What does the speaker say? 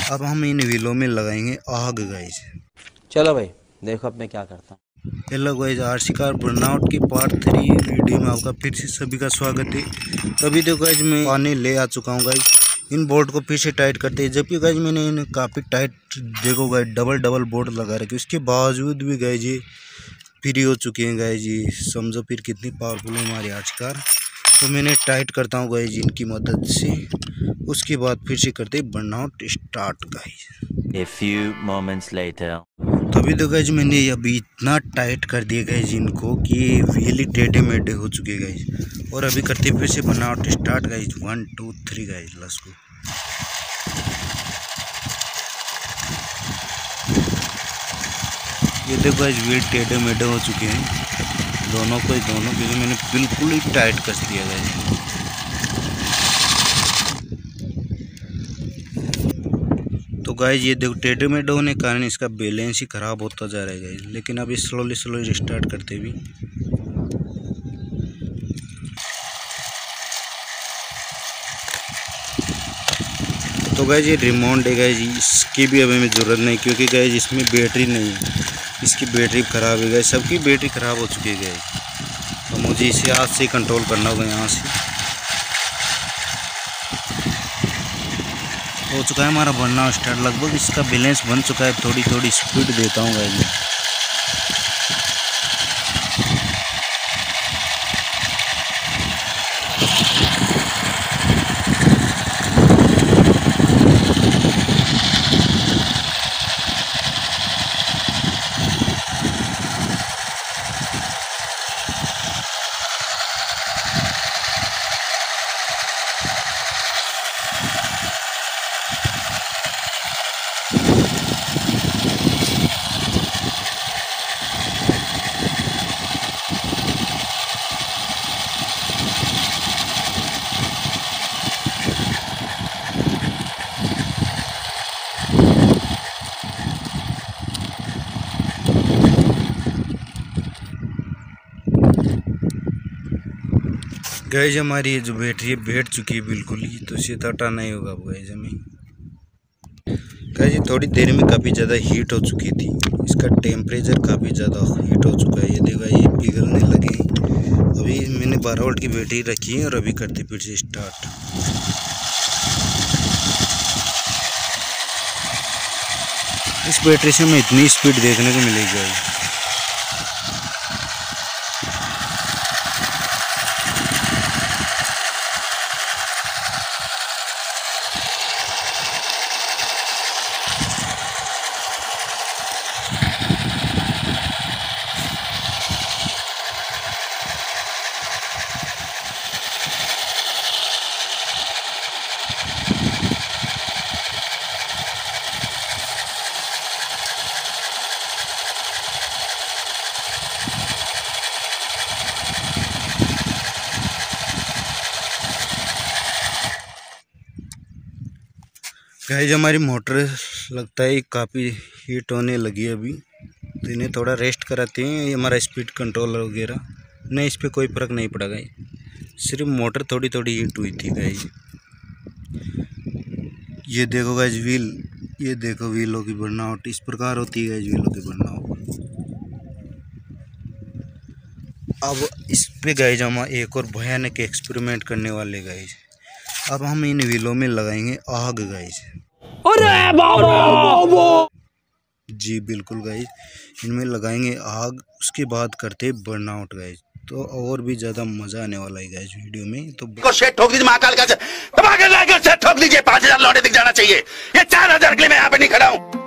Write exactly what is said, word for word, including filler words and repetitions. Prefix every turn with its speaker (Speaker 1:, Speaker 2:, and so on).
Speaker 1: अब हम इन व्हीलों में लगाएंगे आग गाइस।
Speaker 2: चलो भाई देखो अब मैं क्या करता हूँ।
Speaker 1: Hello guys, RC car burnout की पार्ट थ्री वीडियो में आपका फिर से सभी का स्वागत है। अभी देखो गाइस मैं पानी ले आ चुका हूँ गाइस। इन बोल्ट को फिर से टाइट करते हैं, जबकि गाइस मैंने इन्हें काफ़ी टाइट देखो गाइस डबल डबल बोल्ट लगा रखे, उसके बावजूद भी गाइस ये फ्री हो चुके हैं गाइस। ये समझो फिर कितनी पावरफुल है हमारी आरसी कार। तो मैंने टाइट करता हूँ गाइस इनकी मदद से, उसके बाद फिर से करते हैं burnout start guys.
Speaker 3: A few moments later.
Speaker 1: तभी तो गाइस मैंने अभी इतना टाइट कर दिया गाइस इनको कि रियली टेढ़े मेढ़े हो चुके गाइस। और अभी करते फिर से burnout start guys. One two three guys, let's go. ये देखो गाइस व्हील टेढ़े मेढ़े हो चुके हैं दोनों को दोनों क्योंकि मैंने बिल्कुल ही टाइट कस दिया गाइस। तो गाइस ये देखो टेढ़े मेढ़े होने के कारण इसका बैलेंस ही खराब होता जा रहा है गाइस। लेकिन अभी स्लोली स्लोली स्टार्ट करते भी। तो गाइस ये रिमोट है गाइस, इसकी भी अभी हमें ज़रूरत नहीं क्योंकि गाइस इसमें बैटरी नहीं है। इसकी बैटरी ख़राब है गाइस, सबकी बैटरी ख़राब हो चुकी है गाइस। तो मुझे इसे हाथ से कंट्रोल करना होगा यहाँ से। हो चुका है हमारा बर्नआउट स्टार्ट, लगभग इसका बैलेंस बन चुका है। थोड़ी थोड़ी स्पीड देता हूँ गाइस। गाइस हमारी ये जो बैटरी है बैठ चुकी है बिल्कुल ही, तो इसे तो हटाना नहीं होगा अब गाइस हमें। गाइस ये थोड़ी देर में काफ़ी ज़्यादा हीट हो चुकी थी, इसका टेम्परेचर काफ़ी ज़्यादा हीट हो चुका है। ये देखो ये पिघलने लगे। अभी मैंने बारह वोल्ट की बैटरी रखी है और अभी करते फिर से स्टार्ट। इस बैटरी से हमें इतनी स्पीड देखने को मिलेगी गाइस। गाइस हमारी मोटर लगता है काफ़ी हीट होने लगी है अभी, तो इन्हें थोड़ा रेस्ट कराते हैं। ये हमारा स्पीड कंट्रोलर वगैरह नहीं, इस पर कोई फ़र्क नहीं पड़ा गाइस, सिर्फ मोटर थोड़ी थोड़ी हीट हुई थी गाइस। ये देखो गाइस व्हील, ये देखो व्हीलों की बर्नआउट इस प्रकार होती है गाइस व्हीलों की बर्नआउट। अब इस पे गाइस हम एक और भयानक एक्सपेरिमेंट करने वाले गाइस। अब हम इन व्हीलों में लगाएंगे आग गाइस।
Speaker 2: अरे बाबा!
Speaker 1: जी बिल्कुल गाइस, इनमें लगाएंगे आग, उसके बाद करते हैं बर्नआउट गाइस। तो और भी ज़्यादा मज़ा आने वाला है गाइस वीडियो में। तो
Speaker 4: शेट ठोक दीजिए, महाकाल का ठोक दीजिए, पाँच हजार लौटे दिख जाना चाहिए। ये चार हजार के लिए मैं यहाँ पे नहीं खड़ा हूँ।